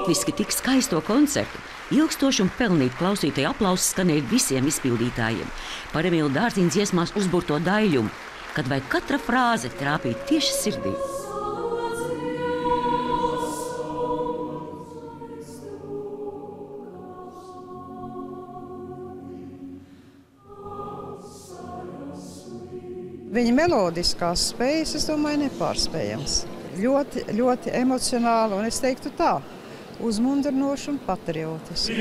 latviski tik skaisto koncertu. Ilgstoši un pelnīt klausītāju aplausus skanēja visiem izpildītājiem. Par Emīla Dārziņa dziesmās uzburto daļumu, kad vai katra frāze trāpīja tieši sirdī. Viņa melodiskās spējas, es domāju, nepārspējams. Ļoti, ļoti emocionāli, un es teiktu tā, uzmundrinoši un patriotiski.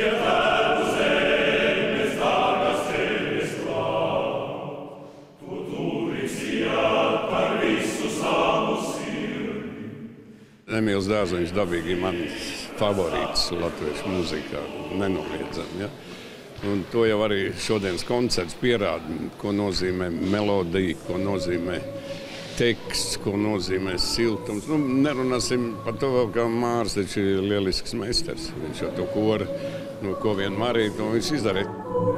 Emīls Dārziņš dabīgi ir mans favorīts latviešu mūzikā, nenoliedzami. Ja? Un to jau arī šodienas koncerts pierāda, ko nozīmē melodija, ko nozīmē teksts, ko nozīmē siltums. Nerunāsim par to, ka Mārs taču ir lielisks meistars. Viņš jau to koru, ko vien Marija, to viņš izdarīja.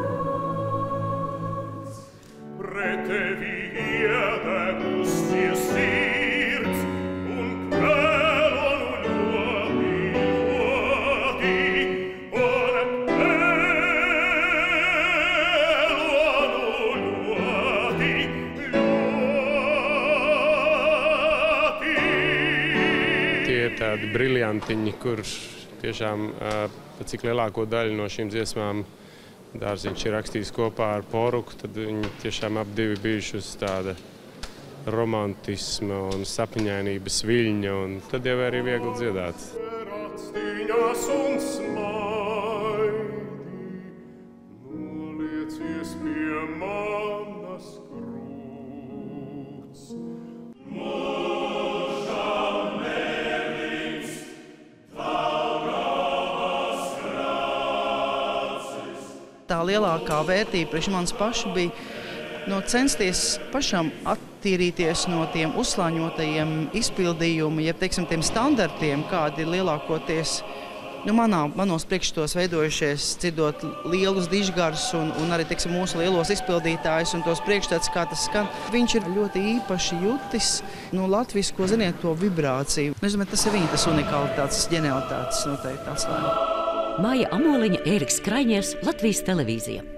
Tādi briljantiņi, kurš tiešām cik lielāko daļu no šīm dziesmām Dārziņš ir rakstījis kopā ar Poruku, tad viņi tiešām ap divi bijuši uz tāda romantisma un sapņainības viļņa, un tad jau arī viegli dziedāt. Tā lielākā vērtība priekš manis paša bija censties pašam attīrīties no tiem uzslāņotajiem izpildījumiem, jeb, teiksim, tiem standartiem, kādi ir lielākoties manos priekšstos veidojušies, dzirdot lielus dižgarus un arī, teiksim, mūsu lielos izpildītājus un tos priekšstats, kā tas skan. Viņš ir ļoti īpaši jutis latvisko, ziniet, to vibrāciju. Es domāju, tas ir viņa tas unikalitātes, ģenialitātes noteikti atslēga. Māja Amoliņa, Ēriks Kraiņers, Latvijas televīzija.